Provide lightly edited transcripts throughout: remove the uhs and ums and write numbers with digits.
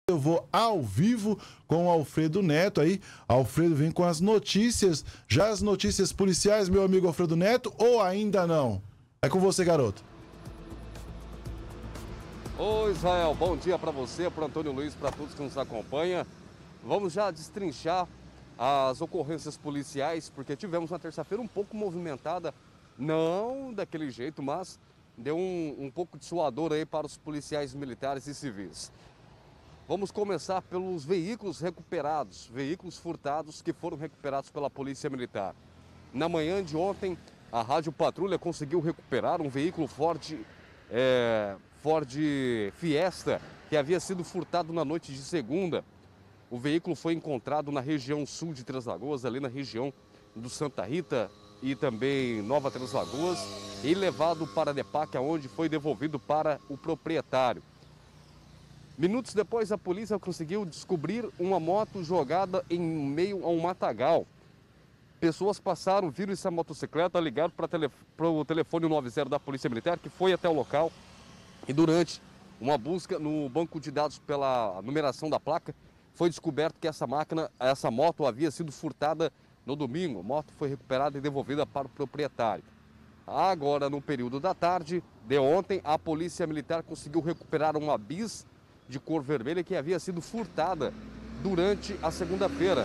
Eu vou ao vivo com o Alfredo Neto aí. Alfredo vem com as notícias, já as notícias policiais, meu amigo Alfredo Neto, ou ainda não? É com você, garoto. Oi, Israel, bom dia para você, para Antônio Luiz, para todos que nos acompanham. Vamos já destrinchar as ocorrências policiais, porque tivemos uma terça-feira um pouco movimentada, não daquele jeito, mas deu um pouco de suador aí para os policiais militares e civis. Vamos começar pelos veículos recuperados, veículos furtados que foram recuperados pela Polícia Militar. Na manhã de ontem, a Rádio Patrulha conseguiu recuperar um veículo Ford Fiesta que havia sido furtado na noite de segunda. O veículo foi encontrado na região sul de Três Lagoas, ali na região do Santa Rita e também Nova Três Lagoas, e levado para a DEPAC, onde foi devolvido para o proprietário. Minutos depois, a polícia conseguiu descobrir uma moto jogada em meio a um matagal. Pessoas passaram, viram essa motocicleta, ligaram para o telefone 90 da Polícia Militar, que foi até o local. E durante uma busca no banco de dados pela numeração da placa, foi descoberto que essa moto havia sido furtada no domingo. A moto foi recuperada e devolvida para o proprietário. Agora, no período da tarde de ontem, a Polícia Militar conseguiu recuperar uma bis de cor vermelha que havia sido furtada durante a segunda-feira.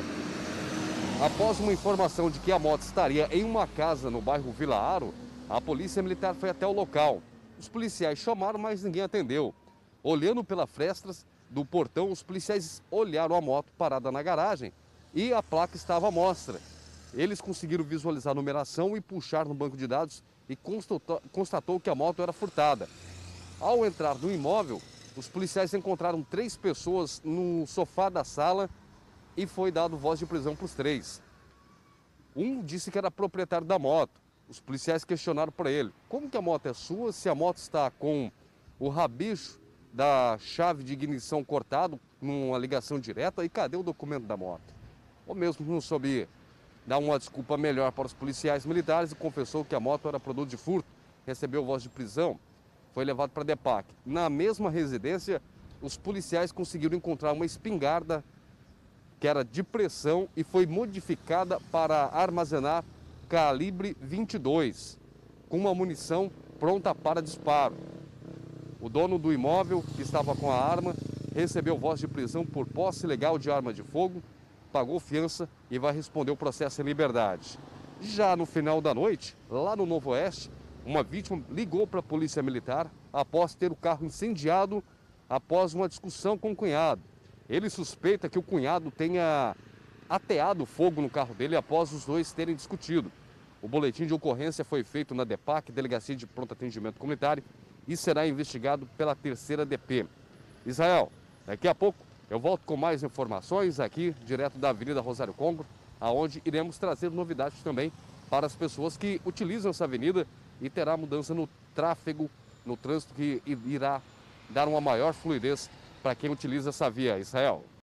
Após uma informação de que a moto estaria em uma casa no bairro Vila Aro, a Polícia Militar foi até o local. Os policiais chamaram, mas ninguém atendeu. Olhando pelas frestas do portão, os policiais olharam a moto parada na garagem e a placa estava à mostra. Eles conseguiram visualizar a numeração e puxar no banco de dados e constatou que a moto era furtada. Ao entrar no imóvel, os policiais encontraram 3 pessoas no sofá da sala e foi dado voz de prisão para os 3. Um disse que era proprietário da moto. Os policiais questionaram para ele: como que a moto é sua se a moto está com o rabicho da chave de ignição cortado numa ligação direta, e cadê o documento da moto? Ou mesmo não soube dar uma desculpa melhor para os policiais militares e confessou que a moto era produto de furto, recebeu voz de prisão, foi levado para a DEPAC. Na mesma residência, os policiais conseguiram encontrar uma espingarda que era de pressão e foi modificada para armazenar calibre 22, com uma munição pronta para disparo. O dono do imóvel, que estava com a arma, recebeu voz de prisão por posse ilegal de arma de fogo, pagou fiança e vai responder o processo em liberdade. Já no final da noite, lá no Novo Oeste, uma vítima ligou para a Polícia Militar após ter o carro incendiado após uma discussão com o cunhado. Ele suspeita que o cunhado tenha ateado fogo no carro dele após os dois terem discutido. O boletim de ocorrência foi feito na DEPAC, Delegacia de Pronto Atendimento Comunitário, e será investigado pela 3ª DP. Israel, daqui a pouco eu volto com mais informações aqui, direto da Avenida Rosário Congro, aonde iremos trazer novidades também para as pessoas que utilizam essa avenida, e terá mudança no tráfego, no trânsito, que irá dar uma maior fluidez para quem utiliza essa via. Israel.